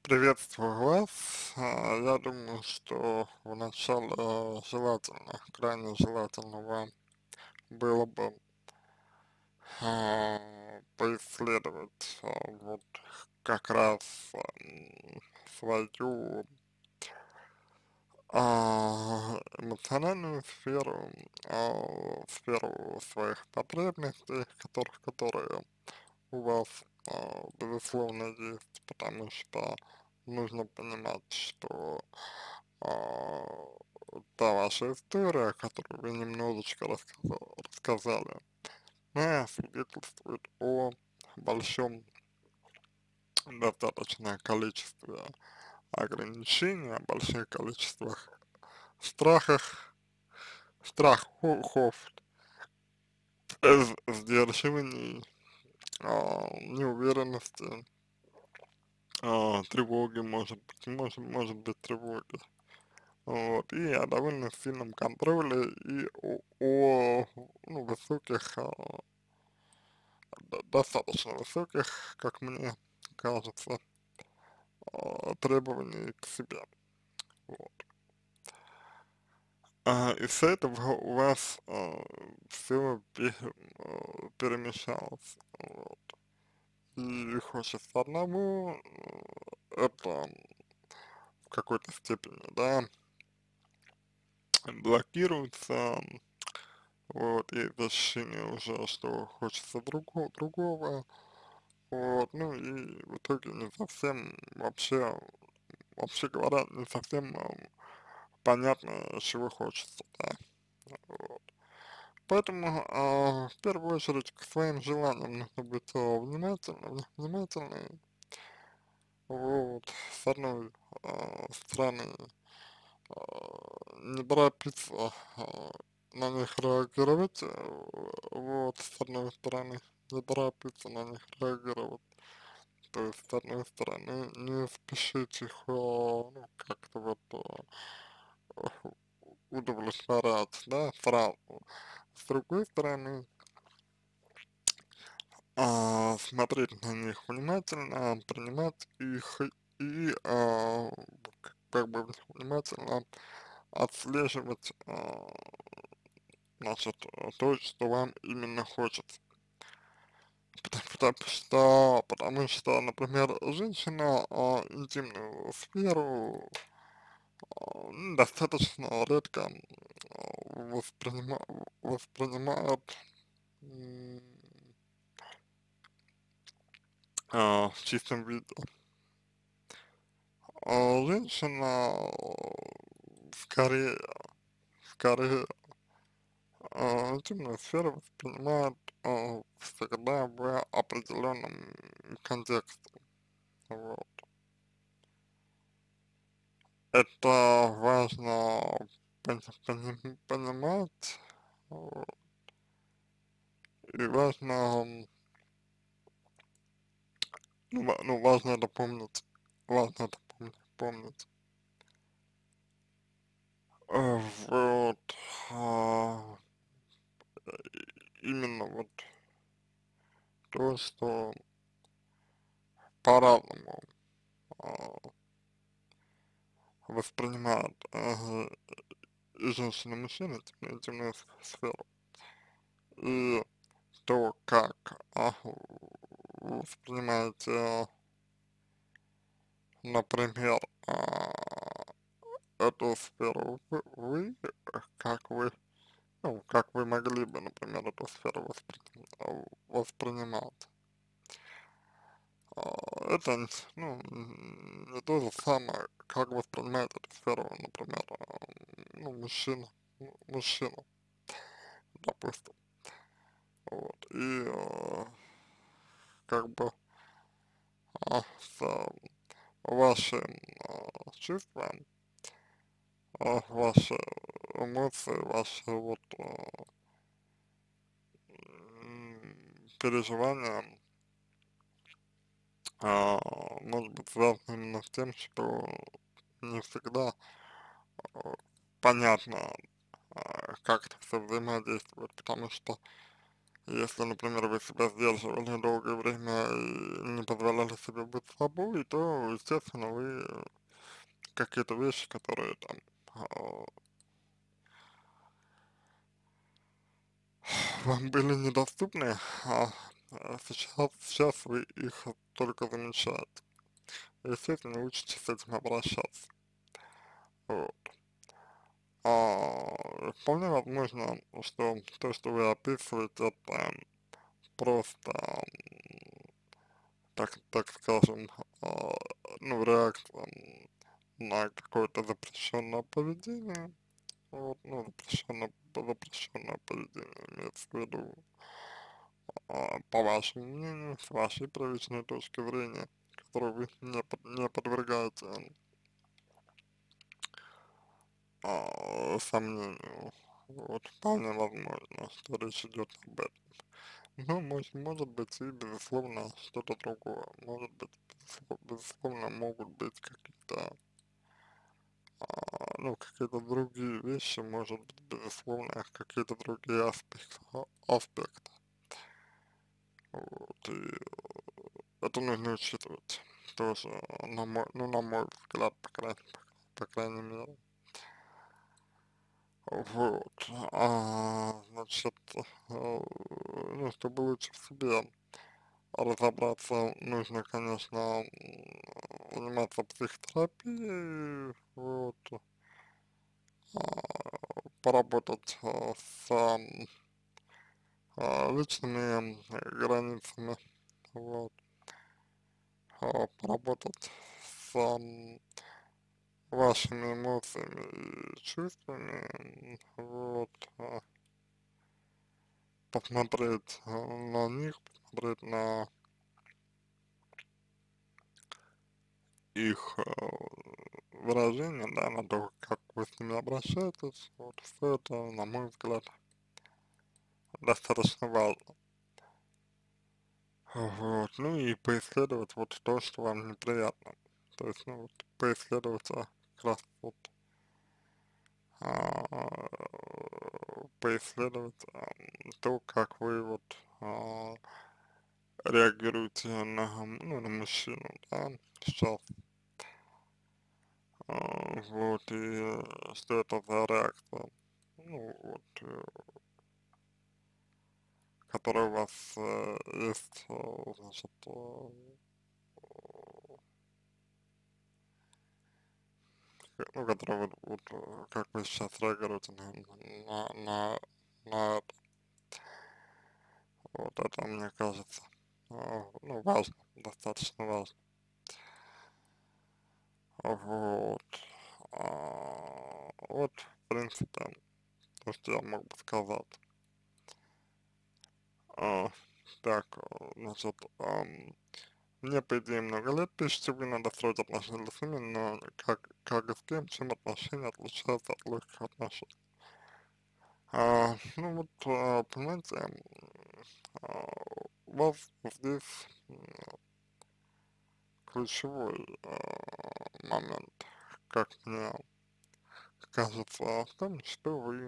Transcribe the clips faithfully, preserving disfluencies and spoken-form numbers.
Приветствую вас. А, Я думаю, что вначале э, желательно, крайне желательно вам было бы а, поисследовать а, вот как раз ам, свою а, эмоциональную сферу, а, сферу своих потребностей, которых, которые у вас, а, безусловно, есть, потому что нужно понимать, что а, та ваша история, которую вы немножечко рассказа- рассказали, она свидетельствует о большом достаточное количестве ограничений, о больших количествах страхах, страхов, э, сдерживаний, а, неуверенности, а, тревоги, может быть, может, может быть тревоги. Вот, и о довольно сильном контроле и о, о, ну, высоких, а, д- достаточно высоких, как мне кажется, а, требований к себе. Вот. А, из-за этого у вас все перемешалось. Вот. И хочется одного, э, это в какой-то степени, да, блокируется, вот, и это ощущение уже, что хочется другого, другого, вот, ну и в итоге не совсем вообще, вообще говоря, не совсем ам, понятно, чего хочется, да, вот. Поэтому, а, в первую очередь, к своим желаниям нужно быть а, внимательным, внимательным, вот, с одной а, стороны, а, не торопиться а, на них реагировать, э, вот, с одной стороны, не торопиться на них реагировать, то есть, с одной стороны, не спешить их, а, ну, как-то вот а, удовлетворять, да, сразу. С другой стороны, а, смотреть на них внимательно, принимать их и, а, к- как бы внимательно отслеживать, а, значит, э, то, что вам именно хочется. Потому, потому что, потому что, например, женщина а, интимную сферу а, м, достаточно редко а, воспринима, воспринимает м, а, в чистом виде. А женщина э, скорее, скорее а, интимную сферу воспринимает а, всегда в определенном контексте. Вот. Это важно пони- пони- понимать, вот, и важно, м, ну, ва- ну, важно это помнить, важно это помнить, помнить. Э, Вот, а, именно вот то, что по-разному а, воспринимают а, и женщины, и мужчины интимную, интимную с- сферу, и то, как а, вы воспринимаете, например, а, эту сферу вы, вы, э, как вы, ну, как вы могли бы, например, эту сферу воспри, а, воспринимать. А, Это, н- ну, н- не то же самое, как воспринимает эту сферу, например, а, ну, мужчина, м- мужчина, допустим. Вот. И а, как бы а, с а, вашим а, чувством, а, ваши эмоции, ваши вот а, м, переживания, а, может быть связано именно с тем, что не всегда а, понятно, а, как это все взаимодействует, потому что Если, например, вы себя сдерживали долгое время и не позволяли себе быть собой, то, естественно, вы какие-то вещи, которые там а, вам были недоступны, а, а сейчас, сейчас вы их только замечаете. Естественно, учитесь с этим обращаться. Вот. А, вполне возможно, что то, что вы описываете, это просто, м, так, так скажем, а, ну, реакция на какое-то запрещенное поведение. Вот, ну, запрещенное, запрещенное поведение имеется в виду, а, по вашему мнению, с вашей привычной точки зрения, которую вы не, под- не подвергаете а, сомнению. Вот, вполне возможно, что речь идет об этом. Ну, может, может быть и, безусловно, что-то другое. Может быть, безусловно, безусловно, могут быть какие-то, а, ну, какие-то другие вещи, может быть, безусловно, какие-то другие аспекты, аспекты. Вот, и это нужно учитывать тоже, на мой, ну, на мой взгляд, по крайней, по крайней мере. Вот, а, значит, э, ну, чтобы лучше в себе разобраться, нужно, конечно, м, заниматься психотерапией, вот, а, поработать а, с ам, а, личными границами, вот, а, поработать с ам, вашими эмоциями и чувствами, м, вот, а, посмотреть а, на них, посмотреть на их а, выражение, да, на то, как вы с ними обращаетесь, вот, все это, на мой взгляд, достаточно важно. Вот, ну и поисследовать вот то, что вам неприятно. То есть, ну, вот, поисследовать а, как раз вот, а, поисследовать а, то, как вы вот а, реагируете на, ну, на мужчину, да, сейчас, а, вот, и э, что это за реакция, ну, вот, э, которая у вас э, есть, э, значит, э, ну, которая вот, вот, э, как вы сейчас реагируете на, на, на, на это, вот это, мне кажется, э, ну, важно, достаточно важно, вот, а, вот, в принципе, то, что я мог бы сказать. А, так, э, значит, ам, мне, по идее, много лет, пишите, вы надо строить отношения с ними, но как, как и с кем, чем отношения отличаются от легких отношений. А, ну вот, а, понимаете, м, а, у вас здесь м, ключевой а, момент, как мне кажется, в том, что вы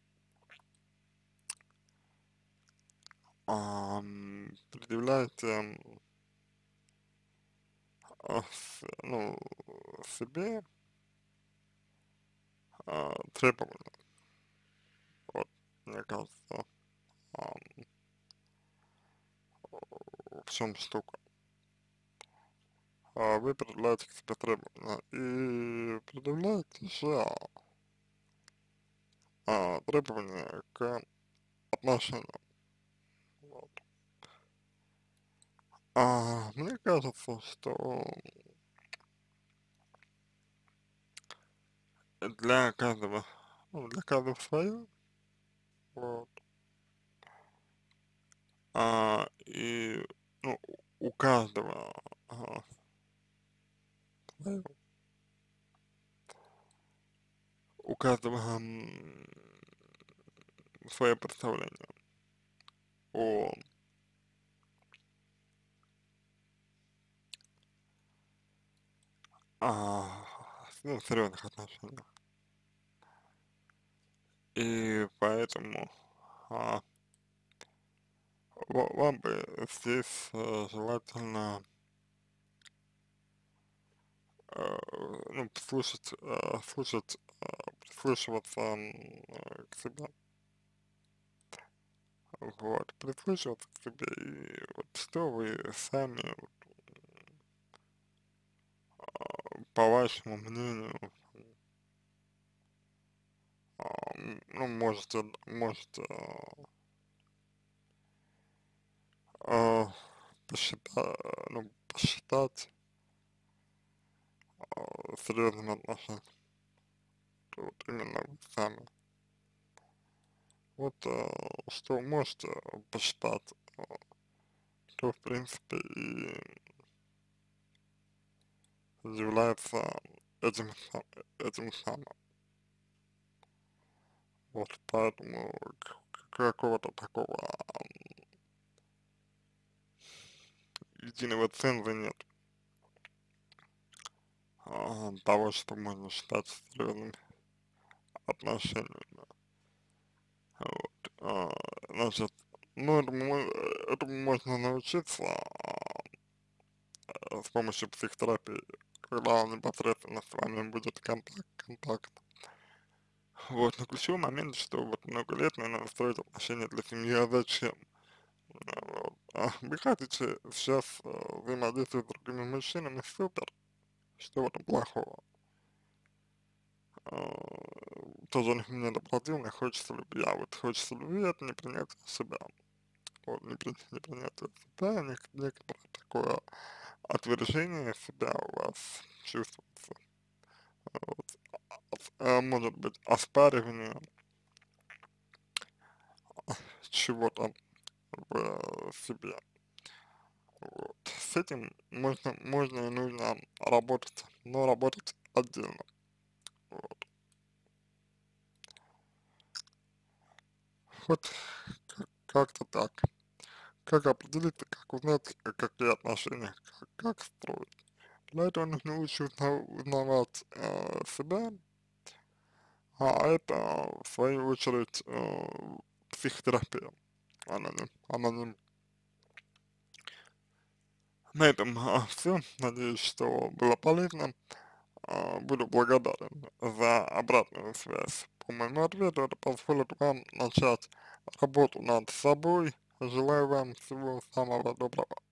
ам, предъявляете а, с- ну, себе а, требования, вот, мне кажется, ам, в чем штука. А вы предъявляете к себе требования и предъявляете же а, требования к отношениям. Вот. А, мне кажется, что для каждого, ну, для каждого свое, вот, а, и, ну, у каждого а, свое, у каждого м, свое представление о, а, ну, серьезных отношениях. И поэтому а, ва вам бы здесь, э, желательно э, ну, послушать, э, слушать, э, прислушиваться, м, э, к себе. Вот, прислушиваться к себе и вот что вы сами, вот, по вашему мнению, а, м, ну, можете, можете, а, посчита ну, посчитать, а, серьезными отношениями, вот именно вы сами. Вот, а, что вы можете посчитать, а, то, в принципе, и является этим, сам- этим самым. Вот поэтому к- какого-то такого единого ценза нет, а, того, что можно считать серьезными отношениями. Вот, а, значит, ну, этому, мо- этому можно научиться, а, с помощью психотерапии, когда он непосредственно с вами будет контакт, контакт. Вот, но ключевой момент, что вот много лет, наверное, строить отношения для семьи, а зачем? А, вот. А вы хотите сейчас э, взаимодействовать с другими мужчинами, супер, что в этом плохого? А, тоже не мне доплатил, мне хочется любви, а вот хочется любви, это не принятие себя, вот, не, при, не принятие себя, нек- некоторое такое отвержение себя у вас чувствуется, вот, а, может быть, оспаривание чего-то в себе. Вот. С этим можно, можно и нужно работать, но работать отдельно. Вот, вот как- как-то так. Как определить, как узнать, э, какие отношения, как, как строить. Для этого нужно лучше узна- узнавать э, себя, а это, в свою очередь, э, психотерапия. Она не, она не. На этом все. Надеюсь, что было полезно. А, буду благодарен за обратную связь по моему ответу. Это позволит вам начать работу над собой. Желаю вам всего самого доброго.